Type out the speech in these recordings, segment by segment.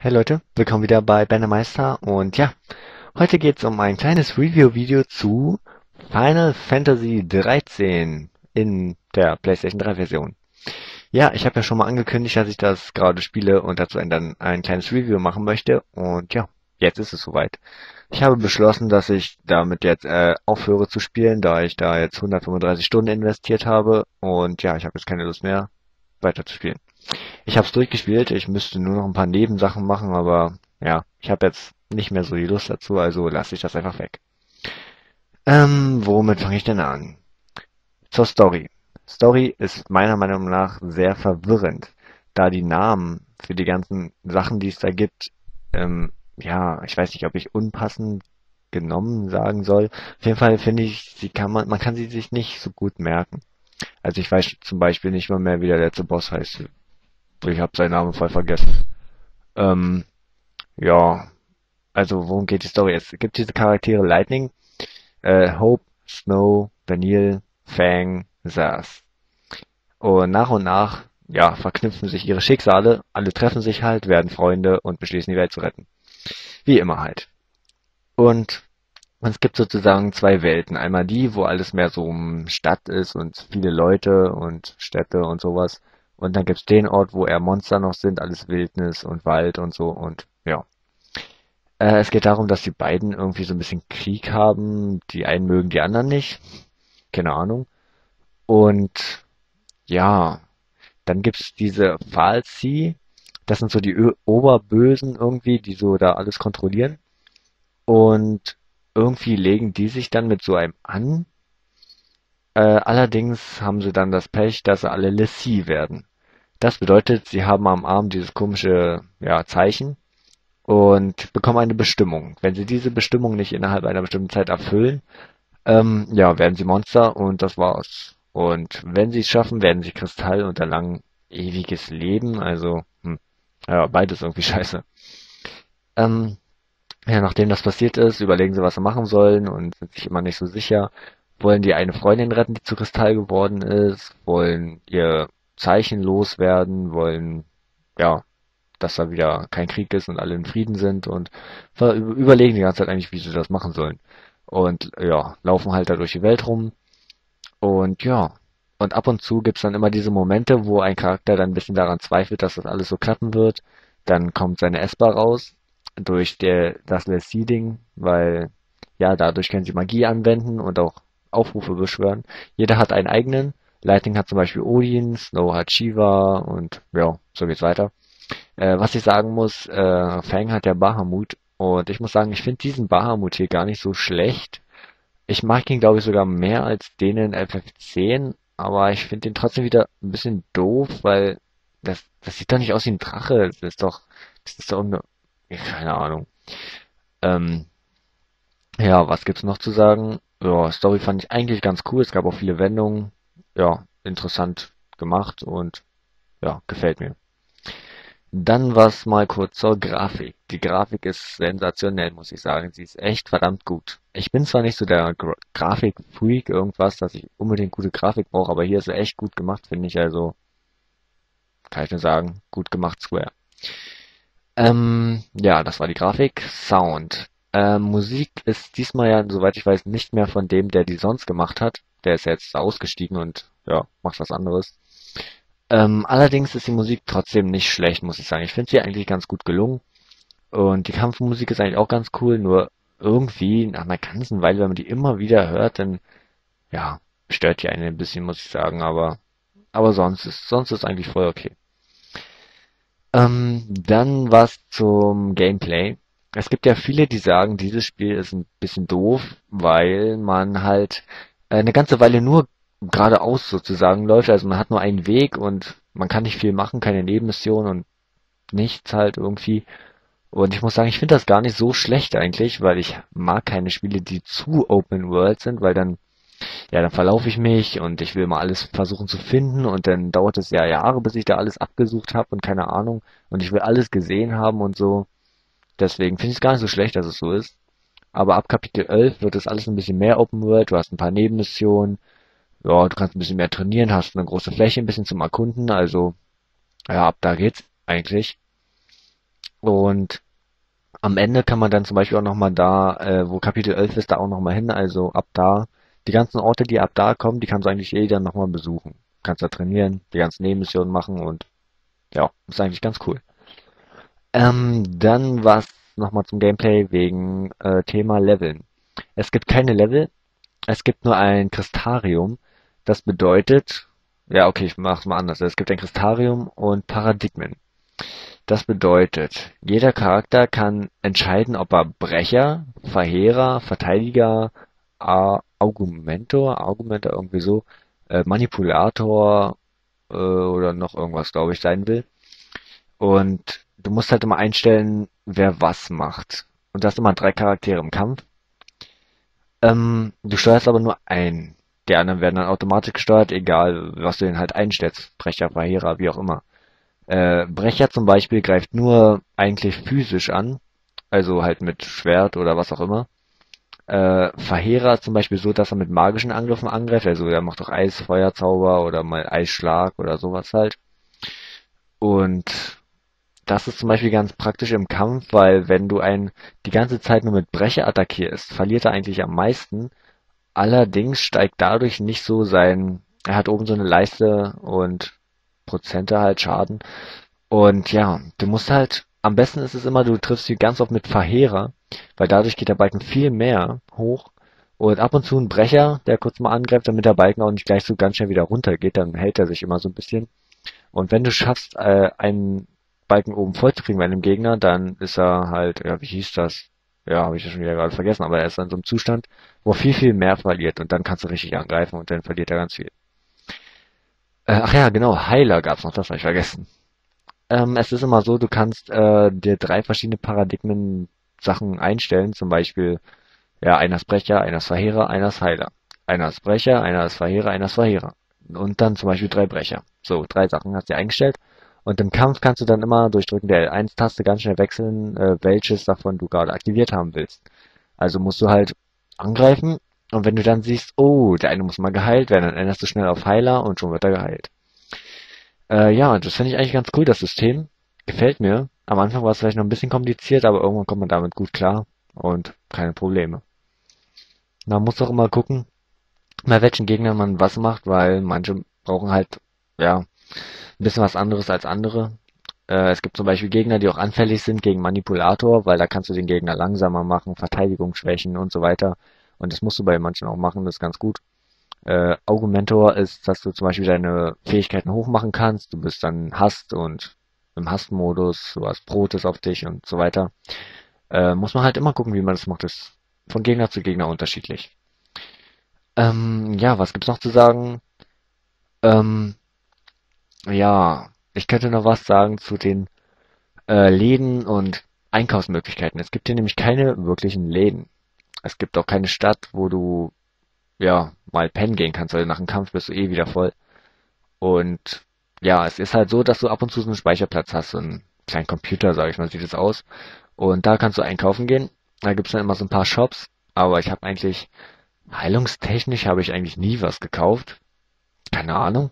Hey Leute, willkommen wieder bei Meister und ja, heute geht es um ein kleines Review-Video zu Final Fantasy 13 in der PlayStation 3 Version. Ja, ich habe ja schon mal angekündigt, dass ich das gerade spiele und dazu dann ein kleines Review machen möchte und ja, jetzt ist es soweit. Ich habe beschlossen, dass ich damit jetzt aufhöre zu spielen, da ich da jetzt 135 Stunden investiert habe und ja, ich habe jetzt keine Lust mehr weiter zu spielen. Ich habe es durchgespielt, ich müsste nur noch ein paar Nebensachen machen, aber ja, ich habe jetzt nicht mehr so die Lust dazu, also lasse ich das einfach weg. Womit fange ich denn an? Zur Story. Story ist meiner Meinung nach sehr verwirrend, da die Namen für die ganzen Sachen, die es da gibt, ja, ich weiß nicht, ob ich unpassend genommen sagen soll. Auf jeden Fall finde ich, man kann sie sich nicht so gut merken. Also ich weiß zum Beispiel nicht mal mehr, wie der letzte Boss heißt. Ich habe seinen Namen voll vergessen. Ähm, ja, also worum geht die Story? Es gibt diese Charaktere Lightning, Hope, Snow, Vanille, Fang, Zaz. Und nach, ja, verknüpfen sich ihre Schicksale, alle treffen sich halt, werden Freunde und beschließen, die Welt zu retten. Wie immer halt. Und es gibt sozusagen zwei Welten. Einmal die, wo alles mehr so Stadt ist und viele Leute und Städte und sowas. Und dann gibt's den Ort, wo eher Monster noch sind, alles Wildnis und Wald und so und ja. Es geht darum, dass die beiden irgendwie so ein bisschen Krieg haben. Die einen mögen die anderen nicht. Keine Ahnung. Und ja, dann gibt's diese Fal'Cie. Das sind so die Oberbösen irgendwie, die so da alles kontrollieren. Und irgendwie legen die sich dann mit so einem an. Allerdings haben sie dann das Pech, dass sie alle l'Cie werden. Das bedeutet, sie haben am Arm dieses komische, ja, Zeichen und bekommen eine Bestimmung. Wenn sie diese Bestimmung nicht innerhalb einer bestimmten Zeit erfüllen, ja, werden sie Monster und das war's. Und wenn sie es schaffen, werden sie Kristall und erlangen ewiges Leben. Also, ja, beides irgendwie scheiße. Ähm, ja, nachdem das passiert ist, überlegen sie, was sie machen sollen und sind sich immer nicht so sicher. Wollen die eine Freundin retten, die zu Kristall geworden ist? Wollen ihr Zeichen loswerden? Wollen, ja, dass da wieder kein Krieg ist und alle in Frieden sind und überlegen die ganze Zeit eigentlich, wie sie das machen sollen. Und ja, laufen halt da durch die Welt rum und ja. Und ab und zu gibt's dann immer diese Momente, wo ein Charakter dann ein bisschen daran zweifelt, dass das alles so klappen wird. Dann kommt seine Esper raus durch das Seeding, weil ja, dadurch können sie Magie anwenden und auch Aufrufe beschwören. Jeder hat einen eigenen. Lightning hat zum Beispiel Odin, Snow hat Shiva und ja, so geht's weiter. Was ich sagen muss, Fang hat ja Bahamut und ich muss sagen, ich finde diesen Bahamut hier gar nicht so schlecht. Ich mag ihn, glaube ich, sogar mehr als den in FF10, aber ich finde ihn trotzdem wieder ein bisschen doof, weil das sieht doch nicht aus wie ein Drache. Das ist doch irgendeine, ja, keine Ahnung. Ähm, ja, was gibt's noch zu sagen? Ja, Story fand ich eigentlich ganz cool. Es gab auch viele Wendungen. Ja, interessant gemacht und ja, gefällt mir. Dann was mal kurz zur Grafik. Die Grafik ist sensationell, muss ich sagen. Sie ist echt verdammt gut. Ich bin zwar nicht so der Grafikfreak irgendwas, dass ich unbedingt gute Grafik brauche, aber hier ist sie echt gut gemacht, finde ich. Also, kann ich nur sagen, gut gemacht, Square. Ja, das war die Grafik. Sound. Musik ist diesmal ja, soweit ich weiß, nicht mehr von dem, der die sonst gemacht hat. Der ist jetzt ausgestiegen und ja, macht was anderes. Allerdings ist die Musik trotzdem nicht schlecht, muss ich sagen. Ich finde sie eigentlich ganz gut gelungen. Und die Kampfmusik ist eigentlich auch ganz cool, nur irgendwie nach einer ganzen Weile, wenn man die immer wieder hört, dann, ja, stört die einen ein bisschen, muss ich sagen, aber sonst ist eigentlich voll okay. Dann was zum Gameplay. Es gibt ja viele, die sagen, dieses Spiel ist ein bisschen doof, weil man halt eine ganze Weile nur geradeaus sozusagen läuft. Also man hat nur einen Weg und man kann nicht viel machen, keine Nebenmission und nichts halt irgendwie. Und ich muss sagen, ich finde das gar nicht so schlecht eigentlich, weil ich mag keine Spiele, die zu Open World sind, weil dann, ja, dann verlaufe ich mich und ich will mal alles versuchen zu finden und dann dauert es ja Jahre, bis ich da alles abgesucht habe und keine Ahnung und ich will alles gesehen haben und so. Deswegen finde ich es gar nicht so schlecht, dass es so ist. Aber ab Kapitel 11 wird es alles ein bisschen mehr Open World, du hast ein paar Nebenmissionen, ja, du kannst ein bisschen mehr trainieren, hast eine große Fläche, ein bisschen zum Erkunden, also ja, ab da geht's eigentlich. Und am Ende kann man dann zum Beispiel auch nochmal da, wo Kapitel 11 ist, da auch nochmal hin. Also ab da, die ganzen Orte, die ab da kommen, die kannst du eigentlich dann nochmal besuchen. Kannst da trainieren, die ganzen Nebenmissionen machen und ja, ist eigentlich ganz cool. Dann was nochmal zum Gameplay wegen Thema Leveln. Es gibt keine Level, es gibt nur ein Crystarium. Das bedeutet, ja okay, ich mach's mal anders. Es gibt ein Crystarium und Paradigmen. Das bedeutet, jeder Charakter kann entscheiden, ob er Brecher, Verheerer, Verteidiger, Argumentor irgendwie so, Manipulator oder noch irgendwas, glaube ich, sein will. Und du musst halt immer einstellen, wer was macht. Und du hast immer 3 Charaktere im Kampf. Du steuerst aber nur einen. Die anderen werden dann automatisch gesteuert, egal was du den halt einstellst. Brecher, Verheerer, wie auch immer. Brecher zum Beispiel greift nur eigentlich physisch an, also halt mit Schwert oder was auch immer. Verheerer ist zum Beispiel so, dass er mit magischen Angriffen angreift, also er macht auch Eisfeuerzauber oder mal Eisschlag oder sowas halt. Und das ist zum Beispiel ganz praktisch im Kampf, weil wenn du einen die ganze Zeit nur mit Brecher attackierst, verliert er eigentlich am meisten. Allerdings steigt dadurch nicht so er hat oben so eine Leiste und Prozente halt Schaden. Und ja, du musst halt, am besten ist es immer, du triffst sie ganz oft mit Verheerer, weil dadurch geht der Balken viel mehr hoch. Und ab und zu ein Brecher, der kurz mal angreift, damit der Balken auch nicht gleich so ganz schnell wieder runtergeht, dann hält er sich immer so ein bisschen. Und wenn du schaffst, einen Balken oben voll zu kriegen bei einem Gegner, dann ist er halt, ja, wie hieß das? Ja, habe ich ja schon wieder gerade vergessen, aber er ist in so einem Zustand, wo er viel, viel mehr verliert und dann kannst du richtig angreifen und dann verliert er ganz viel. Ach ja, genau, Heiler gab's noch, das habe ich vergessen. Es ist immer so, du kannst dir 3 verschiedene Paradigmen Sachen einstellen, zum Beispiel, ja, einer ist Brecher, einer ist Verheerer, einer ist Heiler. Einer ist Brecher, einer ist Verheerer, einer ist Verheerer. Und dann zum Beispiel 3 Brecher. So, 3 Sachen hast du dir eingestellt. Und im Kampf kannst du dann immer durch Drücken der L1-Taste ganz schnell wechseln, welches davon du gerade aktiviert haben willst. Also musst du halt angreifen und wenn du dann siehst, oh, der eine muss mal geheilt werden, dann änderst du schnell auf Heiler und schon wird er geheilt. Ja, das finde ich eigentlich ganz cool, das System. Gefällt mir. Am Anfang war es vielleicht noch ein bisschen kompliziert, aber irgendwann kommt man damit gut klar und keine Probleme. Man muss auch immer gucken, bei welchen Gegnern man was macht, weil manche brauchen halt, ja, ein bisschen was anderes als andere. Es gibt zum Beispiel Gegner, die auch anfällig sind gegen Manipulator, weil da kannst du den Gegner langsamer machen, Verteidigung schwächen und so weiter. Und das musst du bei manchen auch machen, das ist ganz gut. Augmentor ist, dass du zum Beispiel deine Fähigkeiten hochmachen kannst. Du bist dann Hast und im Hast-Modus, du hast Protes auf dich und so weiter. Muss man halt immer gucken, wie man das macht. Das ist von Gegner zu Gegner unterschiedlich. Ja, was gibt's noch zu sagen? Ähm, ja, ich könnte noch was sagen zu den Läden und Einkaufsmöglichkeiten. Es gibt hier nämlich keine wirklichen Läden. Es gibt auch keine Stadt, wo du ja mal pennen gehen kannst, weil nach dem Kampf bist du eh wieder voll. Und ja, es ist halt so, dass du ab und zu so einen Speicherplatz hast, so einen kleinen Computer, sage ich mal, sieht es aus. Und da kannst du einkaufen gehen. Da gibt's dann immer so ein paar Shops, aber ich habe eigentlich, heilungstechnisch habe ich eigentlich nie was gekauft. Keine Ahnung.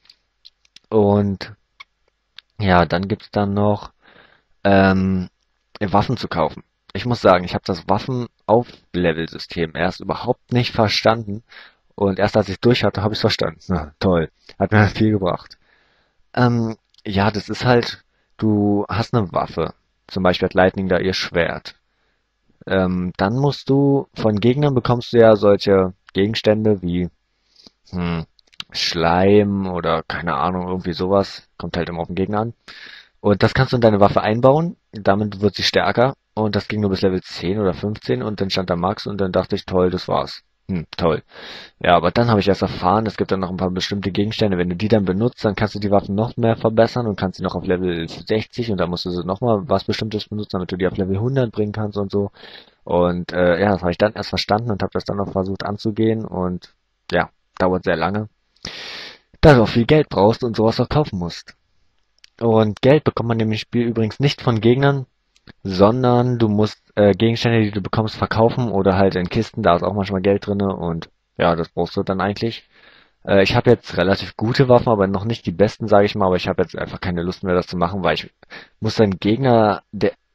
Und ja, dann gibt's dann noch ähm, Waffen zu kaufen. Ich muss sagen, ich habe das Waffen-Auf-Level-System erst überhaupt nicht verstanden. Und erst als ich durch hatte, habe ich es verstanden. Na, toll. Hat mir viel gebracht. Ähm, ja, das ist halt, du hast eine Waffe. Zum Beispiel hat Lightning da ihr Schwert. Dann musst du, von Gegnern bekommst du ja solche Gegenstände wie hm, Schleim oder keine Ahnung, irgendwie sowas. Kommt halt immer auf den Gegner an. Und das kannst du in deine Waffe einbauen. Damit wird sie stärker. Und das ging nur bis Level 10 oder 15 und dann stand da Max und dann dachte ich, toll, das war's. Toll. Ja, aber dann habe ich erst erfahren, es gibt dann noch ein paar bestimmte Gegenstände. Wenn du die dann benutzt, dann kannst du die Waffen noch mehr verbessern und kannst sie noch auf Level 60 und dann musst du sie nochmal was Bestimmtes benutzen, damit du die auf Level 100 bringen kannst und so. Und ja, das habe ich dann erst verstanden und habe das dann noch versucht anzugehen und ja, dauert sehr lange. Da du auch viel Geld brauchst und sowas auch kaufen musst. Und Geld bekommt man im Spiel übrigens nicht von Gegnern, sondern du musst Gegenstände, die du bekommst, verkaufen oder halt in Kisten, da ist auch manchmal Geld drinne und ja, das brauchst du dann eigentlich. Ich habe jetzt relativ gute Waffen, aber noch nicht die besten, sage ich mal, aber ich habe jetzt einfach keine Lust mehr, das zu machen, weil ich muss dann Gegner,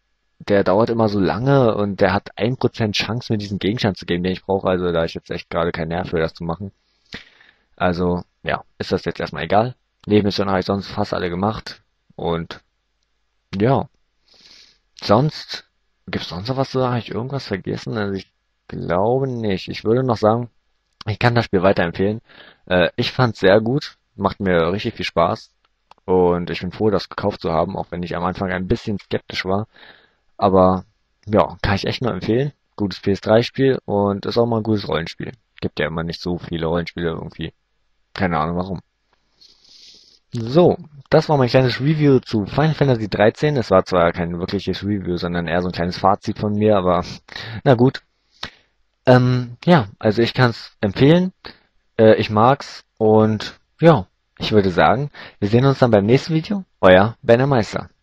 der dauert immer so lange und der hat 1% Chance, mir diesen Gegenstand zu geben, den ich brauche. Also da ich jetzt echt gerade keinen Nerv für das zu machen. Also, ja, ist das jetzt erstmal egal. Nebenmissionen habe ich sonst fast alle gemacht. Und ja, sonst, gibt's sonst noch was zu sagen? Habe ich irgendwas vergessen? Also ich glaube nicht. Ich würde noch sagen, ich kann das Spiel weiterempfehlen. Ich fand's sehr gut. Macht mir richtig viel Spaß. Und ich bin froh, das gekauft zu haben, auch wenn ich am Anfang ein bisschen skeptisch war. Aber ja, kann ich echt nur empfehlen. Gutes PS3-Spiel und ist auch mal ein gutes Rollenspiel. Gibt ja immer nicht so viele Rollenspiele irgendwie. Keine Ahnung warum. So, das war mein kleines Review zu Final Fantasy 13. Es war zwar kein wirkliches Review, sondern eher so ein kleines Fazit von mir, aber na gut. Ja, also ich kann es empfehlen. Ich mag's und ja, ich würde sagen, wir sehen uns dann beim nächsten Video. Euer Benner Meister.